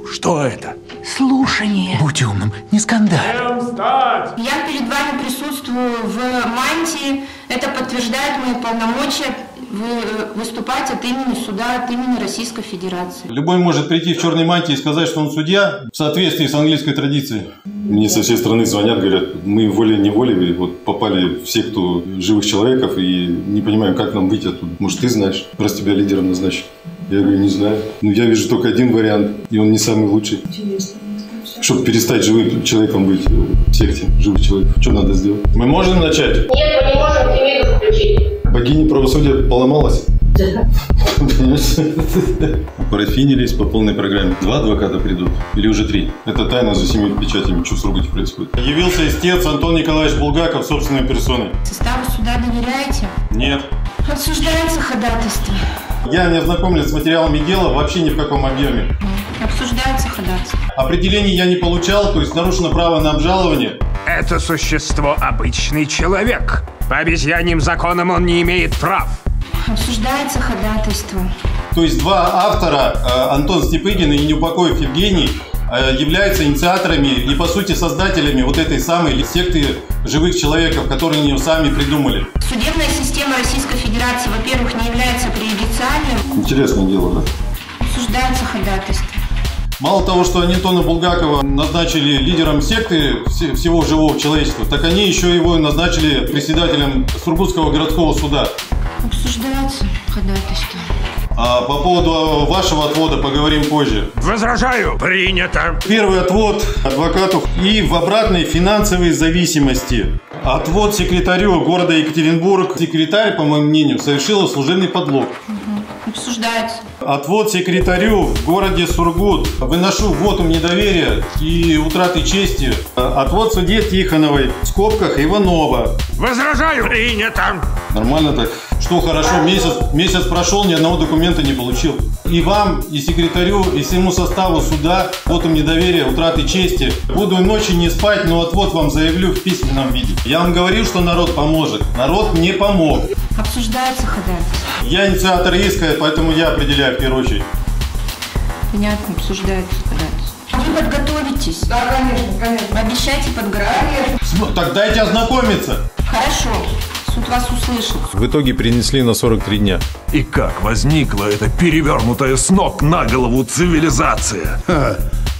Что это? Слушание. Будь умным, не скандаль. Я перед вами присутствую в мантии. Это подтверждает мои полномочия выступать от имени суда, от имени Российской Федерации. Любой может прийти в черной мантии и сказать, что он судья в соответствии с английской традицией. Мне со всей страны звонят, говорят, мы волей-неволей вот попали в секту живых человеков и не понимаем, как нам выйти оттуда. Может, ты знаешь, раз тебя лидером назначат. Я говорю, не знаю. Но я вижу только один вариант, и он не самый лучший. Интересно. Чтобы перестать живым человеком быть в секте живых человеков. Что надо сделать? Мы можем начать? Нет, мы не можем телевизор включить. Богиня правосудия поломалась. Да. Парафинились по полной программе. 2 адвоката придут. Или уже 3. Это тайна за 7 печатями, что в Сургуте происходит. Явился истец Антон Николаевич Булгаков собственной персоной. Составу суда доверяете? Нет. Обсуждается ходатайство. Я не ознакомлен с материалами дела вообще ни в каком объеме. Обсуждается ходатайство. Определений я не получал, то есть нарушено право на обжалование. Это существо обычный человек. По обезьяньим законам он не имеет прав. Обсуждается ходатайство. То есть 2 автора, Антон Степыгин и Неупокоев Евгений, являются инициаторами и по сути создателями вот этой самой секты живых человеков, которые они сами придумали. Судебная система Российской Федерации, во-первых, не является преюдициальной. Интересное дело, да? Обсуждается ходатайство. Мало того, что они Антона Булгакова назначили лидером секты всего живого человечества, так они еще его назначили председателем Сургутского городского суда. Обсуждается ходатайство. А по поводу вашего отвода поговорим позже. Возражаю. Принято. Первый отвод адвокату и в обратной финансовой зависимости. Отвод секретарю города Екатеринбург. Секретарь, по моему мнению, совершила служебный подлог. Обсуждается. Отвод секретарю в городе Сургут. Выношу вотум недоверия и утраты чести. Отвод судье Тихоновой в скобках Иванова. Возражаю. Принято. Нормально так. Что хорошо, месяц прошел, ни одного документа не получил. И вам, и секретарю, и всему составу суда вотум недоверия, утраты чести. Буду ночи не спать, но отвод вам заявлю в письменном виде. Я вам говорил, что народ поможет. Народ мне помог. Обсуждается ходатайство. Я инициатор иска, поэтому я определяю в первую очередь. Понятно, обсуждается ходатайство. Вы подготовитесь? Да, конечно. Обещайте подготовиться. Так дайте ознакомиться. Хорошо. Суд вас услышит. В итоге перенесли на 43 дня. И как возникла эта перевернутая с ног на голову цивилизация?